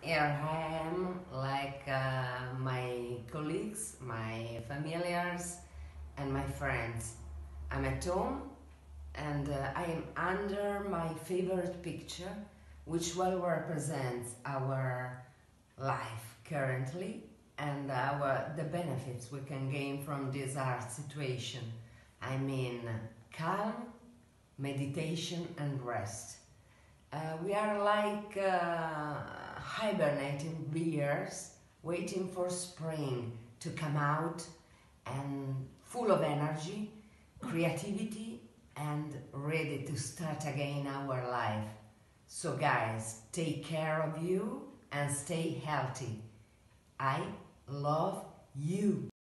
Here I am, like my colleagues, my familiars, and my friends. I'm at home and I am under my favorite picture, which well represents our life currently and the benefits we can gain from this hard situation. I mean, calm, meditation, and rest. We are like hibernating bears waiting for spring to come out and full of energy, creativity, and ready to start again our life. So, guys, take care of you and stay healthy. I love you.